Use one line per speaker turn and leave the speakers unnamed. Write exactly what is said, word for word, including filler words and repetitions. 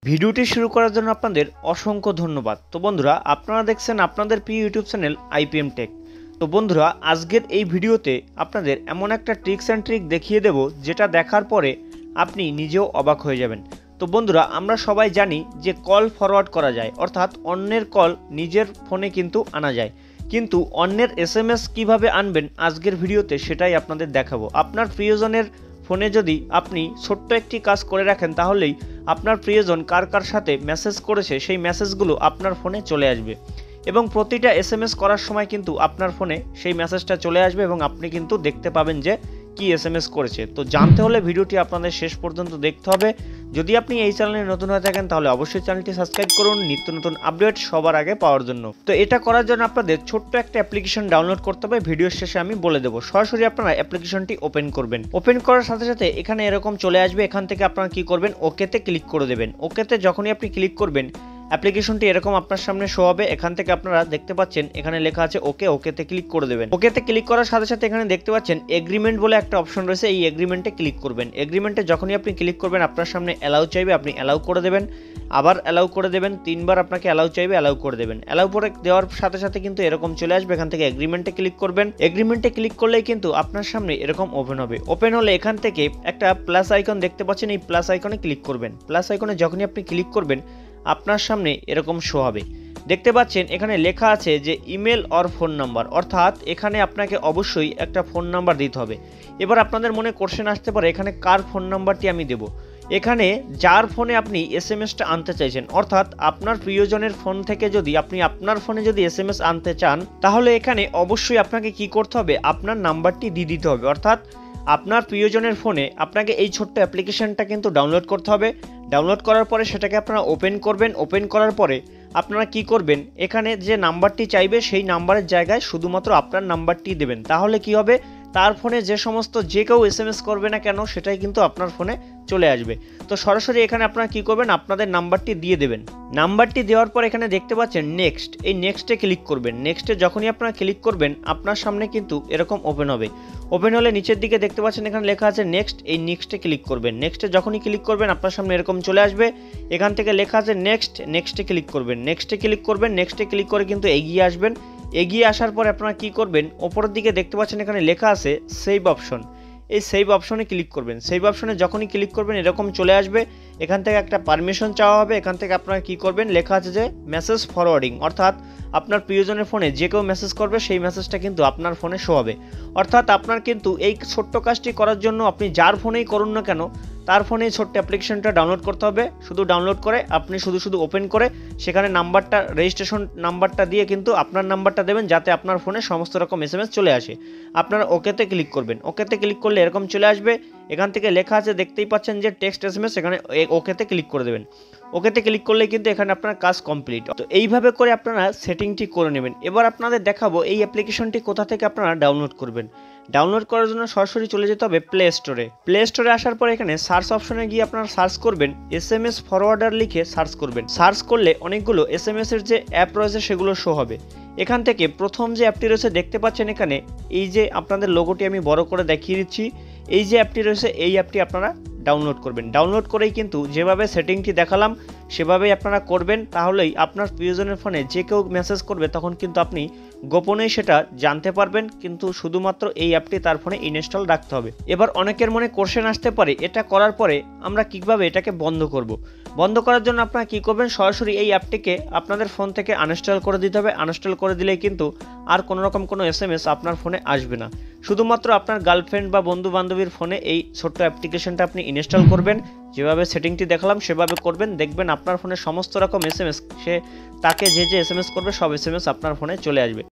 ভিডিওটি শুরু করার জন্য আপনাদের অসংখ্য ধন্যবাদ। তো বন্ধুরা, আপনারা দেখছেন আপনাদের প্রিয় ইউটিউব চ্যানেল আইপিএম টেক। তো বন্ধুরা, আজকের এই ভিডিওতে আপনাদের এমন একটা ট্রিক্স অ্যান্ড ট্রিক দেখিয়ে দেব যেটা দেখার পরে আপনি নিজেও অবাক হয়ে যাবেন। তো বন্ধুরা, আমরা সবাই জানি যে কল ফরওয়ার্ড করা যায়, অর্থাৎ অন্যের কল নিজের ফোনে কিন্তু আনা যায়, কিন্তু অন্যের এস এম এস কীভাবে আনবেন আজকের ভিডিওতে সেটাই আপনাদের দেখাবো। আপনার প্রিয়জনের ফোনে যদি আপনি ছোট্ট একটি কাজ করে রাখেন, তাহলেই আপনার প্রিয়জন কার কার সাথে মেসেজ করেছে সেই মেসেজগুলো আপনার ফোনে চলে আসবে, এবং প্রতিটা এস এম এস করার সময় কিন্তু আপনার ফোনে সেই মেসেজটা চলে আসবে এবং আপনি কিন্তু দেখতে পাবেন যে কি এস এম এস করেছে। তো জানতে হলে ভিডিওটি আপনাদের শেষ পর্যন্ত দেখতে হবে। যদি আপনি এই চ্যানেলে নতুন হয়ে থাকেন তাহলে অবশ্যই চ্যানেলটি সাবস্ক্রাইব করুন নিত্য নতুন আপডেট সবার আগে পাওয়ার জন্য। তো এটা করার জন্য আপনাদের ছোট্ট একটা অ্যাপ্লিকেশন ডাউনলোড করতে হবে, ভিডিওর শেষে আমি বলে দেবো। সরাসরি আপনারা অ্যাপ্লিকেশনটি ওপেন করবেন। ওপেন করার সাথে সাথে এখানে এরকম চলে আসবে। এখান থেকে আপনারা কি করবেন, ওকেতে ক্লিক করে দেবেন। ওকেতে যখনই আপনি ক্লিক করবেন অ্যাপ্লিকেশনটি এরকম আপনার সামনে শো হবে। এখান থেকে আপনারা দেখতে পাচ্ছেন এখানে লেখা আছে ওকে, ওকেতে ক্লিক করে দেবেন। ওকেতে ক্লিক করার সাথে সাথে এখানে দেখতে পাচ্ছেন এগ্রিমেন্ট বলে একটা অপশন রয়েছে, এই এগ্রিমেন্টে ক্লিক করবেন। এগ্রিমেন্টে যখনই আপনি ক্লিক করবেন আপনার সামনে অ্যালাউ চাইবে, আপনি অ্যালাউ করে দেবেন, আবার অ্যালাউ করে দেবেন, তিনবার আপনাকে অ্যালাউ চাইবে, অ্যালাউ করে দেবেন। অ্যালাউ করে দেওয়ার সাথে সাথে কিন্তু এরকম চলে আসবে। এখান থেকে এগ্রিমেন্টে ক্লিক করবেন। এগ্রিমেন্টে ক্লিক করলেই কিন্তু আপনার সামনে এরকম ওপেন হবে। ওপেন হলে এখান থেকে একটা প্লাস আইকন দেখতে পাচ্ছেন, এই প্লাস আইকনে ক্লিক করবেন। প্লাস আইকনে যখনই আপনি ক্লিক করবেন আপনার সামনে এরকম শো হবে। দেখতে পাচ্ছেন এখানে লেখা আছে যে ইমেল অর ফোন নাম্বার, অর্থাৎ এখানে আপনাকে অবশ্যই একটা ফোন নাম্বার দিতে হবে। এবার আপনাদের মনে কোশ্চেন আসতে পারে এখানে কার ফোন নাম্বারটি আমি দেব। এখানে যার ফোনে আপনি এস এম এসটা আনতে চাইছেন, অর্থাৎ আপনার প্রিয়জনের ফোন থেকে যদি আপনি আপনার ফোনে যদি এস এম এস আনতে চান, তাহলে এখানে অবশ্যই আপনাকে কি করতে হবে, আপনার নাম্বারটি দিয়ে দিতে হবে। অর্থাৎ আপনার প্রিয়জনের ফোনে আপনাকে এই ছোট্ট অ্যাপ্লিকেশনটা কিন্তু ডাউনলোড করতে হবে। ডাউনলোড করার পরে সেটাকে আপনারা ওপেন করবেন। ওপেন করার পরে আপনারা কি করবেন, এখানে যে নাম্বারটি চাইবে সেই নাম্বারের জায়গায় শুধুমাত্র আপনার নাম্বারটি দেবেন। তাহলে কি হবে, তার ফোনে যে সমস্ত যে কেউ এস এম এস করবে না কেন সেটাই কিন্তু আপনার ফোনে চলে আসবে। তো সরাসরি এখানে আপনারা কি করবেন, আপনাদের নাম্বারটি দিয়ে দেবেন। নাম্বারটি দেওয়ার পর এখানে দেখতে পাচ্ছেন নেক্সট, এই নেক্সটে ক্লিক করবেন। নেক্সটে যখনই আপনারা ক্লিক করবেন আপনার সামনে কিন্তু এরকম ওপেন হবে। ওপেন হলে নিচের দিকে দেখতে পাচ্ছেন এখানে লেখা আছে নেক্সট, এই নেক্সটে ক্লিক করবেন। নেক্সটে যখনই ক্লিক করবেন আপনার সামনে এরকম চলে আসবে। এখান থেকে লেখা আছে নেক্সট, নেক্সটে ক্লিক করবেন। নেক্সটে ক্লিক করবেন, নেক্সটে ক্লিক করে কিন্তু এগিয়ে আসবেন। এগিয়ে আসার পর আপনারা কি করবেন, ওপরের দিকে দেখতে পাচ্ছেন এখানে লেখা আছে সেভ অপশন, এই সেভ অপশনে ক্লিক করবেন। সেভ অপশনে যখনই ক্লিক করবেন এরকম চলে আসবে। এখান থেকে একটা পারমিশন চাওয়া হবে। এখান থেকে আপনারা কি করবেন, লেখা আছে যে মেসেজ ফরওয়ার্ডিং, অর্থাৎ আপনার প্রিয়জনের ফোনে যে কেউ মেসেজ করবে সেই মেসেজটা কিন্তু আপনার ফোনে শো হবে। অর্থাৎ আপনার কিন্তু এই ছোট্ট কাজটি করার জন্য আপনি যার ফোনেই করুন না কেন তার ফোনে ছোট্ট অ্যাপ্লিকেশনটা ডাউনলোড করতে হবে। শুধু ডাউনলোড করে আপনি শুধু শুধু ওপেন করে সেখানে নাম্বারটা, রেজিস্ট্রেশন নাম্বারটা দিয়ে কিন্তু আপনার নাম্বারটা দেবেন, যাতে আপনার ফোনে সমস্ত রকম এস এম এস চলে আসে। আপনারা ওকেতে ক্লিক করবেন। ওকেতে ক্লিক করলে এরকম চলে আসবে। এখান থেকে লেখা আছে দেখতেই পাচ্ছেন যে টেক্সট এস এম এস, এখানে ওকেতে ক্লিক করে দেবেন। ওকেতে ক্লিক করলে কিন্তু এখানে আপনার কাজ কমপ্লিট। তো এইভাবে করে আপনারা সেটিংটি করে নেবেন। এবার আপনাদের দেখাবো এই অ্যাপ্লিকেশনটি কোথা থেকে আপনারা ডাউনলোড করবেন। ডাউনলোড করার জন্য সরাসরি চলে যেতে হবে প্লে স্টোরে। প্লে স্টোরে আসার পর এখানে সার্চ অপশনে গিয়ে আপনারা সার্চ করবেন এস এম এস ফরওয়ার্ডার লিখে সার্চ করবেন। সার্চ করলে অনেকগুলো এস এম এস এর যে অ্যাপ রয়েছে সেগুলো শো হবে। এখান থেকে প্রথম যে অ্যাপটি রয়েছে দেখতে পাচ্ছেন এখানে, এই যে আপনাদের লোগোটি আমি বড় করে দেখিয়ে দিচ্ছি, এই যে অ্যাপটি রয়েছে এই অ্যাপটি আপনারা ডাউনলোড করবেন। ডাউনলোড করেই কিন্তু যেভাবে সেটিংটি দেখালাম সেভাবেই আপনারা করবেন। তাহলেই আপনার প্রিয়জনের ফোনে যে কেউ মেসেজ করবে তখন কিন্তু আপনি গোপনেই সেটা জানতে পারবেন, কিন্তু শুধুমাত্র এই অ্যাপটি তার ফোনে ইনস্টল রাখতে হবে। এবার অনেকের মনে কোশ্চেন আসতে পারে এটা করার পরে আমরা কীভাবে এটাকে বন্ধ করব। বন্ধ করার জন্য আপনারা কী করবেন, সরাসরি এই অ্যাপটিকে আপনাদের ফোন থেকে আনইনস্টল করে দিতে হবে। আনইনস্টল করে দিলেই কিন্তু আর কোনো রকম কোনো এস এম এস আপনার ফোনে আসবে না। শুধুমাত্র আপনার গার্লফ্রেন্ড বা বন্ধু বান্ধবীর ফোনে এই ছোট্ট অ্যাপ্লিকেশনটা আপনি ইনস্টল করবেন। যেভাবে সেটিংটি দেখালাম সেভাবে করবেন, দেখবেন আপনার ফোনে সমস্ত রকম এস এম এস, সে তাকে যে যে এস এম এস করবে সব এস এম এস আপনার ফোনে চলে আসবে।